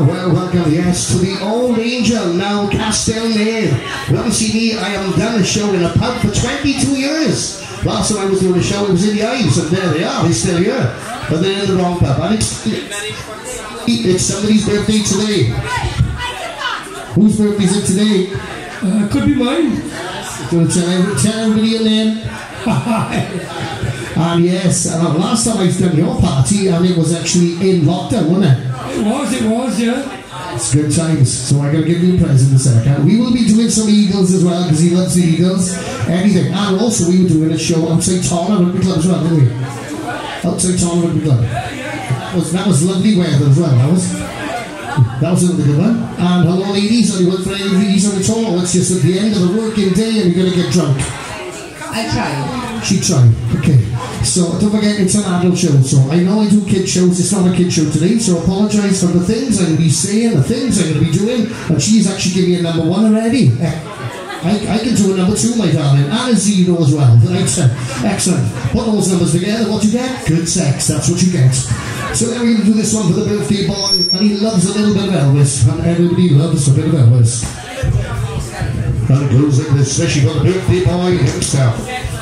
well, welcome, yes, to the Old Angel, now Castlemaine. Well, you see me, I have done a show in a pub for 22 years. Last time I was doing a show, it was in the Ives, and there they are, they're still here. But they're in the wrong pub, and it's somebody's birthday today. Whose birthday is it today? Could be mine. Do you want to tell everybody your name? And yes, last time I done your party, and it was actually in lockdown, wasn't it? It was, yeah. It's good times, so I'm going to give you a present in a second. We will be doing some Eagles as well, because he loves the Eagles. Anything. And also, we were doing a show outside Tonna Rugby Club as well, didn't we? Outside Tonna Rugby Club. That was lovely weather as well, that was another good one. And hello ladies, are you up for any reason at all? It's just at the end of the working day and you're going to get drunk. I tried. She tried, okay. So don't forget, it's an adult show. So I know I do kid shows, it's not a kid show today, so apologise for the things I'm going to be saying, the things I'm going to be doing. And she's actually giving me a number 1 already. I can do a number 2, my darling, and a 0 as well. Excellent. Put those numbers together, what you get? Good sex, that's what you get. So then we're going to do this one for the birthday boy, and he loves a little bit of Elvis, and everybody loves a bit of Elvis. And it goes like this, especially for the birthday boy himself.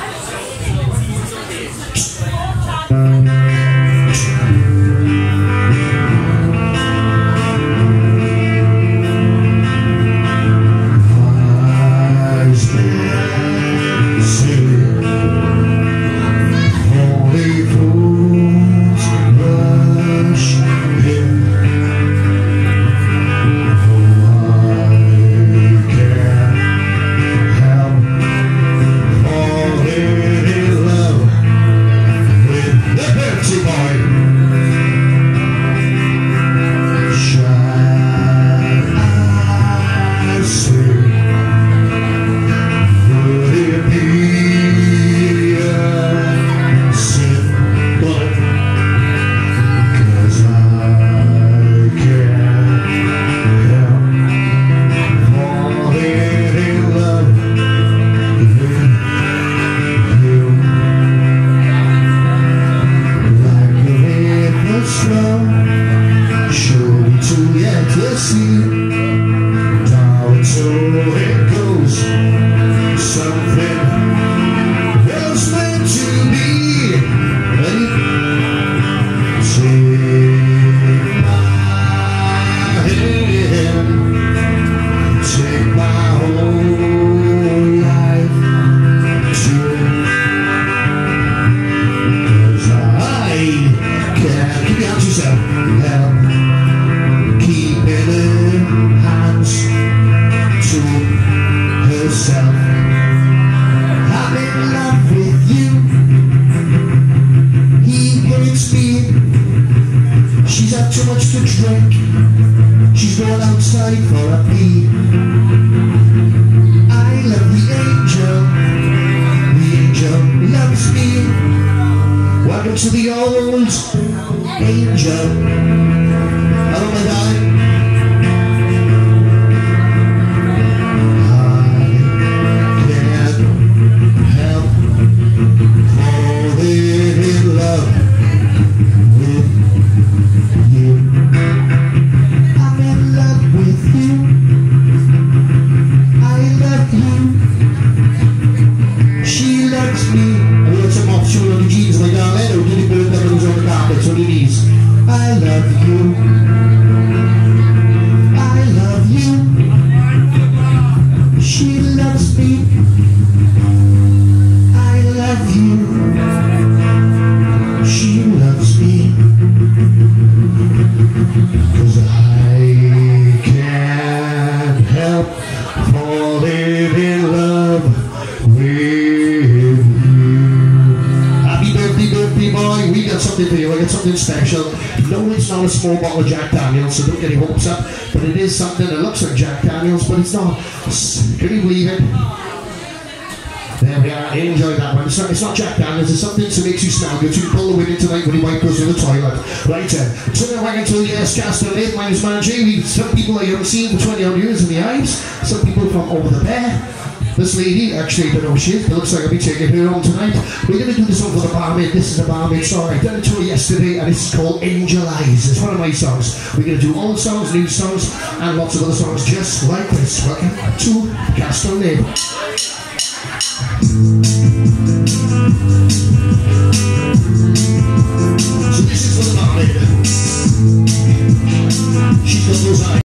Small bottle of Jack Daniels, so don't get your hopes up, but it is something that looks like Jack Daniels, but it's not. Can you believe it? There we are, enjoy that one. It's not Jack Daniels, it's something that makes you smell good. You can pull the wind tonight when your wife goes to the toilet. Right then, turn it back into the Castlemaine. My name is Man J. Some people I haven't seen for 20 odd years in the Ives, some people from over the bear. This lady, actually I don't know she is, but looks like I'll be taking her on tonight. We're going to do this one for the barmaid. This is a barmaid song. I done it to her yesterday, and this is called Angel Eyes. It's one of my songs. We're going to do old songs, new songs, and lots of other songs just like this. Welcome to Castellneb. So this is for the barmaid. She's got those eyes.